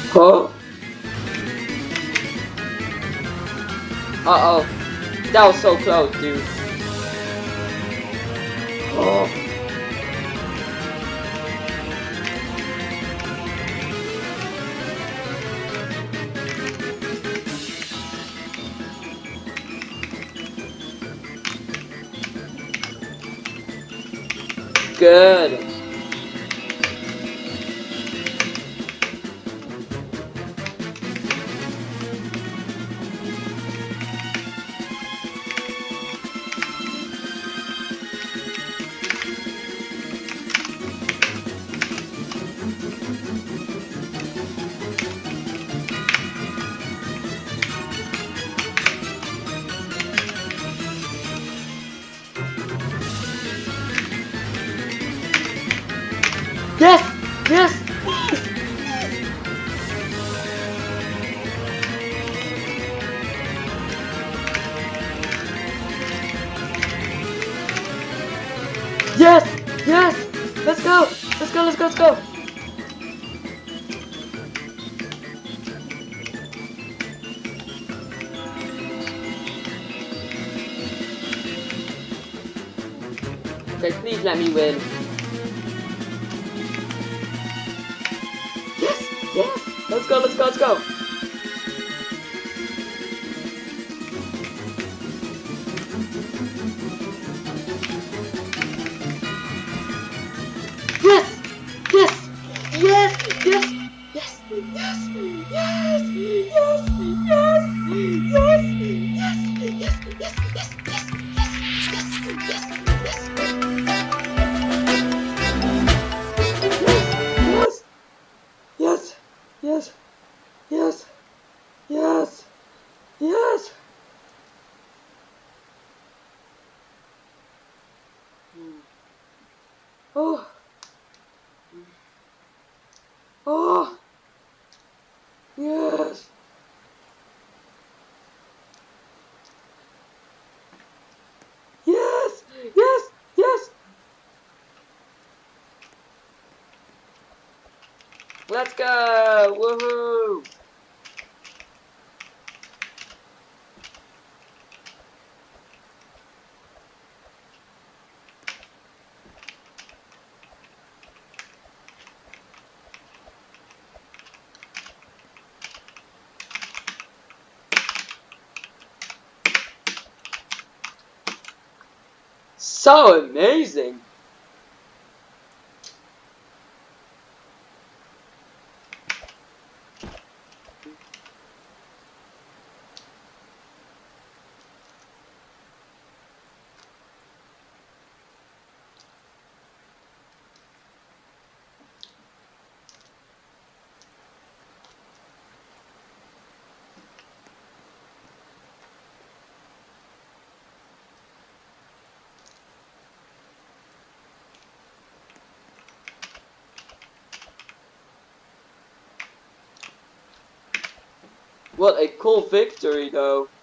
Oh. Uh-oh. That was so close, dude. Oh. Good. Yes! Yes! Yes! Yes! Let's go! Let's go, let's go, let's go! Okay, please let me win. Yes! Yes! Let's go, let's go, let's go! Yes! Yes! Yes! Yes! Yes! Yes! Yes! Yes! Yes! Yes! Yes! Yes! Yes! Yes! Yes! Yes! Yes! Yes! Yes! Oh! Oh! Yes! Yes! Yes! Yes! Let's go! Woohoo! So amazing! What a cool victory, though.